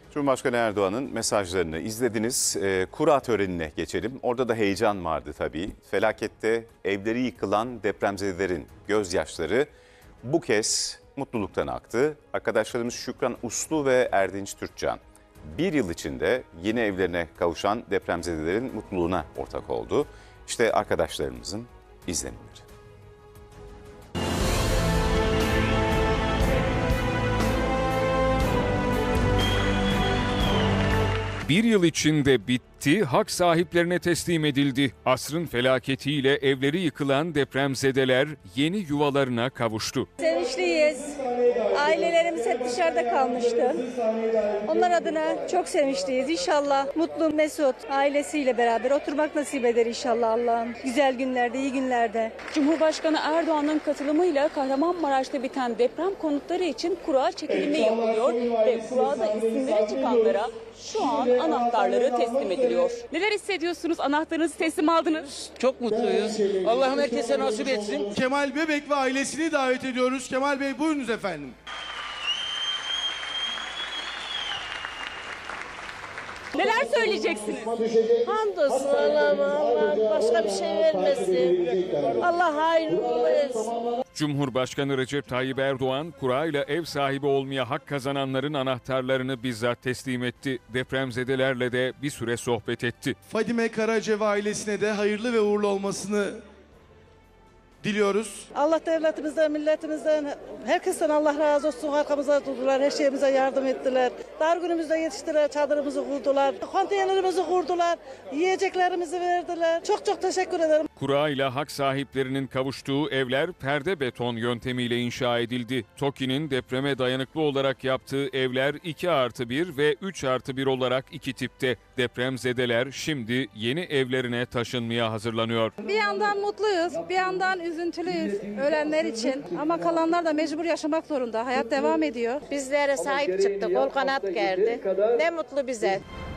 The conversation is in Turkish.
Cumhurbaşkanı Erdoğan'ın mesajlarını izlediniz. Kura törenine geçelim. Orada da heyecan vardı tabii. Felakette evleri yıkılan depremzedelerin gözyaşları bu kez mutluluktan aktı. Arkadaşlarımız Şükran Uslu ve Erdinç Türkcan bir yıl içinde yeni evlerine kavuşan depremzedelerin mutluluğuna ortak oldu. İşte arkadaşlarımızın izlenimleri. Bir yıl içinde bitti, hak sahiplerine teslim edildi. Asrın felaketiyle evleri yıkılan depremzedeler yeni yuvalarına kavuştu. Sevinçliyiz. Ailelerimiz hep dışarıda kalmıştı. Onlar adına çok sevinçliyiz. İnşallah mutlu Mesut ailesiyle beraber oturmak nasip eder inşallah Allah'ım. Güzel günlerde, iyi günlerde. Cumhurbaşkanı Erdoğan'ın katılımıyla Kahramanmaraş'ta biten deprem konutları için kura çekilimi yapılıyor ve kurada isimleri çıkanlara şu an anahtarları teslim ediliyor. Neler hissediyorsunuz? Anahtarınızı teslim aldınız. Çok mutluyuz. Allah'ım herkese nasip etsin. Kemal Bebek ve ailesini davet ediyoruz. Kemal Bey buyurunuz efendim. Neler söyleyeceksiniz? Hamdolsun Allah'ım, Allah başka bir şey vermesin. Allah hayırlı etsin. Cumhurbaşkanı Recep Tayyip Erdoğan, kurayla ev sahibi olmaya hak kazananların anahtarlarını bizzat teslim etti. Depremzedelerle de bir süre sohbet etti. Fadime Karaca ve ailesine de hayırlı ve uğurlu olmasını diliyoruz. Allah devletimizden, milletimizden, herkesten Allah razı olsun. Arkamıza durdular, her şeyimize yardım ettiler. Dar günümüzde yetiştiler, çadırımızı kurdular, konteynerimizi kurdular, yiyeceklerimizi verdiler. Çok çok teşekkür ederim. Kurayla hak sahiplerinin kavuştuğu evler perde beton yöntemiyle inşa edildi. TOKİ'nin depreme dayanıklı olarak yaptığı evler 2+1 ve 3+1 olarak 2 tipte. Depremzedeler şimdi yeni evlerine taşınmaya hazırlanıyor. Bir yandan mutluyuz, bir yandan üzüntülüyüz ölenler için. Ama kalanlar da mecbur yaşamak zorunda. Hayat devam ediyor. Bizlere sahip çıktı, kol kanat gerdi. Ne mutlu bize.